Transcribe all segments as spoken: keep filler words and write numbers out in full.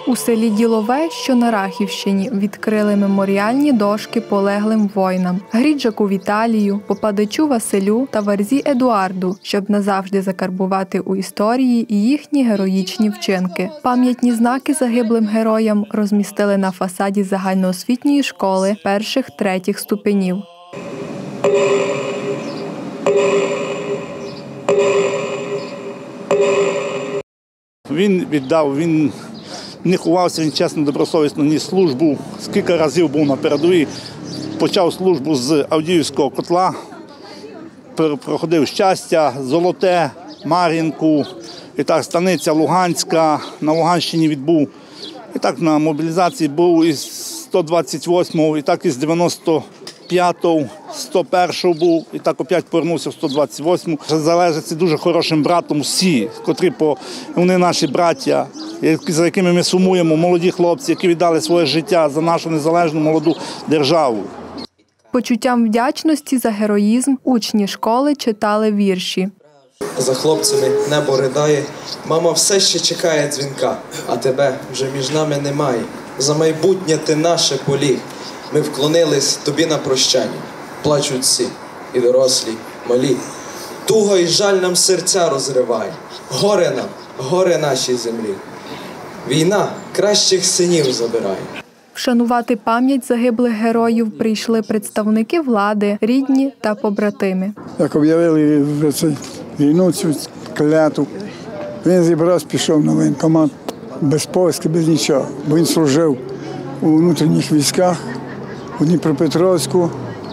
У селі Ділове, що на Рахівщині, відкрили меморіальні дошки полеглим воїнам – Гріджаку Віталію, Попадичу Василю та Варзі Едуарду, щоб назавжди закарбувати у історії їхні героїчні вчинки. Пам'ятні знаки загиблим героям розмістили на фасаді загальноосвітньої школи перших-третіх ступенів. Він віддав, він не ховався, він чесно, добросовісно ніс службу. Скільки разів був на передовій, почав службу з Авдіївського котла, проходив Щастя, Золоте, Мар'їнку, і так Станиця Луганська, на Луганщині відбув. І так на мобілізації був із сто двадцять восьмого, і так із дев'яносто п'ятого, сто першого був, і так опять повернувся в сто двадцять восьму. Залежить дуже хорошим братом всі, котрі по, вони наші браття, за якими ми сумуємо, молоді хлопці, які віддали своє життя за нашу незалежну молоду державу. Почуттям вдячності за героїзм учні школи читали вірші. За хлопцями небо ридає, мама все ще чекає дзвінка, а тебе вже між нами немає. За майбутнє ти наше поліг, ми вклонились тобі на прощання. Плачуть всі, і дорослі, малі. Туго і жаль нам серця розриває, горе нам, горе нашій землі. Війна кращих синів забирає. Вшанувати пам'ять загиблих героїв прийшли представники влади, рідні та побратими. Як об'явили війну, цю кляту, він зібрався, пішов на воєнкомат, без повістки, без нічого. Бо він служив у внутрішніх військах, у Дніпропетровську.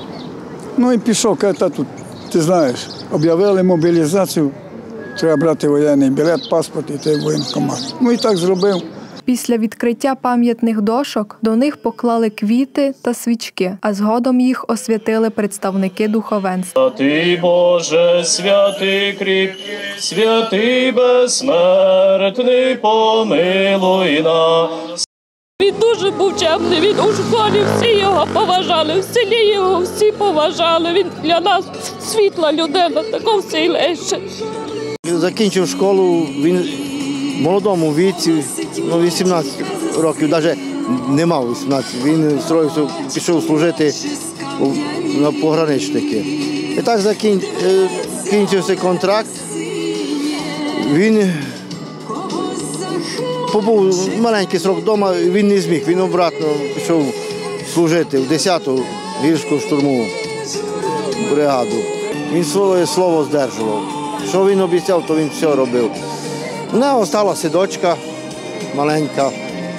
Ну і пішов, каже, тут, ти знаєш, об'явили мобілізацію, треба брати воєнний білет, паспорт і йти в воєнкомат. Ну і так зробив. Після відкриття пам'ятних дошок до них поклали квіти та свічки, а згодом їх освятили представники духовенства. Святий Боже, святий кріпкий, святий безсмертний, помилуй нас. Він дуже був чемний, він у школі всі його поважали, в селі його всі поважали. Він для нас світла людина, такого сильніше. Він закінчив школу, він в молодому віці, ну, вісімнадцять років, навіть не мав вісімнадцять, він строївся, пішов служити на пограничники. І так закінчився контракт, він побув маленький срок вдома, він не зміг, він обратно пішов служити в десяту гірську штурмову бригаду. Він своє слово здержував. Що він обіцяв, то він все робив. У нього залишилася дочка маленька.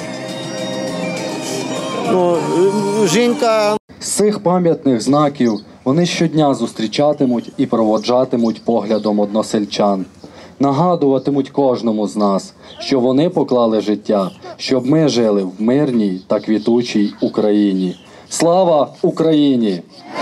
Ну, жінка. З цих пам'ятних знаків вони щодня зустрічатимуть і проводжатимуть поглядом односельчан. Нагадуватимуть кожному з нас, що вони поклали життя, щоб ми жили в мирній та квітучій Україні. Слава Україні!